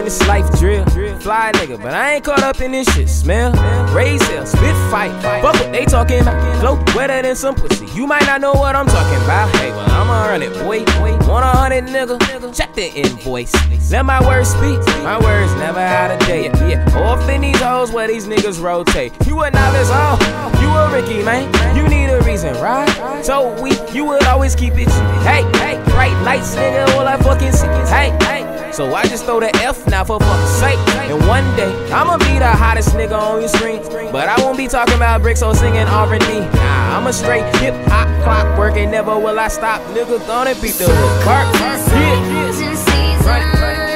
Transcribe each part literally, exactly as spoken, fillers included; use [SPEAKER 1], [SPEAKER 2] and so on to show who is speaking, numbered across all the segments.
[SPEAKER 1] this life drill. Fly nigga, but I ain't caught up in this shit. Smell, raise hell, spit fight. Fuck what they talking about. Flow wetter than some pussy. You might not know what I'm talking about. Hey, well, I'ma run it, boy. Want a hundred nigga? Check the invoice. Let my words speak. My words never out of date. Yeah, off in these hoes where these niggas rotate. You a novice, oh, you a Ricky, man. You need a reason, right? So weak, you would always keep it cheap. Hey, hey, bright lights, nigga, all I fucking see is hey, hey. So I just throw the F now for fuck's sake. And one day, I'ma be the hottest nigga on your screen. But I won't be talking about bricks or singing R and B. Nah, I'm a straight hip-hop clockwork and never will I stop. Nigga, gonna beat the hook. Work, work, yeah. Run it, run it.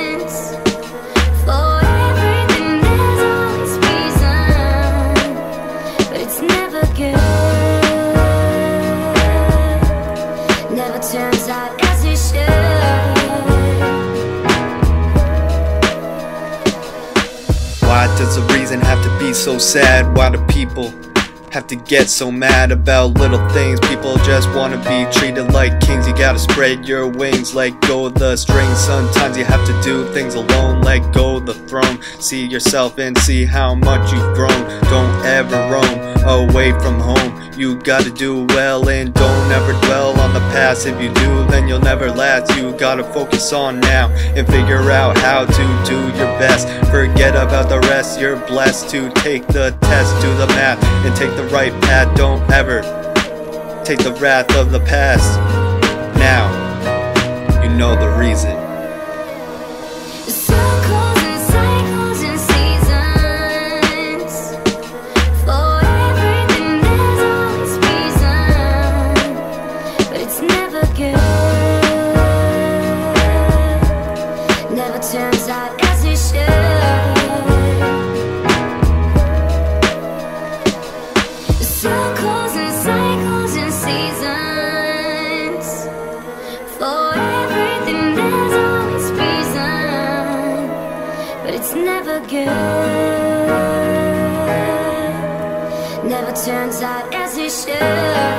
[SPEAKER 2] Turns out as it should.
[SPEAKER 3] Why does the reason have to be so sad? Why do people have to get so mad about little things? People just wanna be treated like kings. You gotta spread your wings, let go of the strings. Sometimes you have to do things alone, let go of the throne. See yourself and see how much you've grown. Don't ever roam away from home. You gotta do well and don't ever dwell on the past. If you do, then you'll never last. You gotta focus on now and figure out how to do your best. Forget about the rest. You're blessed to take the test, do the math, and take the right path. Don't ever take the wrath of the past. Now you know the reason.
[SPEAKER 2] Turns out as it should. Circles and cycles and seasons. For everything there's always reason, but it's never good. Never turns out as it should.